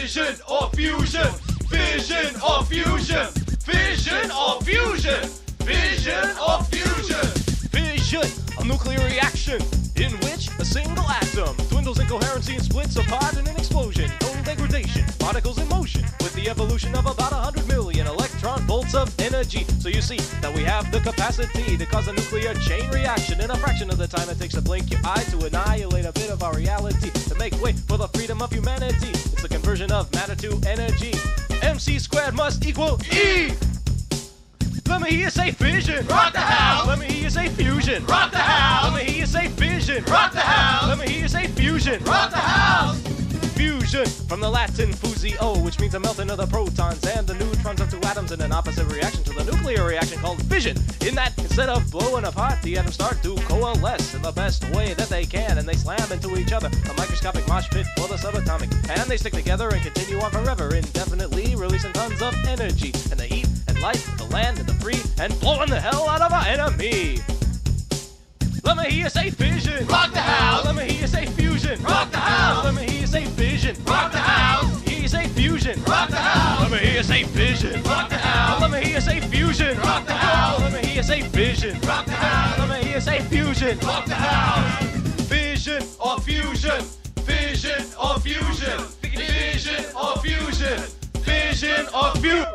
Fission or fusion? Fission or fusion? Fission or fusion? Fission or fusion? Fission, a nuclear reaction in which a single atom dwindles in coherency and splits apart in an explosion. No degradation, particles in motion with the evolution of about 100 million electron volts of energy. So you see that we have the capacity to cause a nuclear chain reaction in a fraction of the time it takes to blink your eye to annihilate a bit of our reality, to make way for the freedom of humanity. It's the conversion of matter to energy. MC squared must equal E. Let me hear you say fission. Rock the house. Let me hear you say fusion. Rock the house. Let me hear you say fission. Rock the house. Let me hear you say fusion. Rock the house. Fusion, from the Latin fusio, which means a melting of the protons and the neutrons of two atoms in an opposite reaction to the nuclear reaction called fission. In that, instead of blowing apart, the atoms start to coalesce in the best way that they can, and they slam into each other, a microscopic mosh pit for the subatomic. And they stick together and continue on forever, indefinitely, releasing tons of energy, and the heat and light, the land and the free, and blowing the hell out of our enemy. Let me hear you say fission. Rock the house. Let me hear you say fusion. Rock the house. Let me hear you say fission. Rock the house. Hear you say fusion. Rock the house. Let me hear you say fission. Rock the house. Let me hear you say fusion. Rock the house. Let me hear you say fission. Rock the house. Let me hear you say fusion. Rock the house. Fission Or fusion? Fission or fusion? Fission or fusion? Fission or fusion?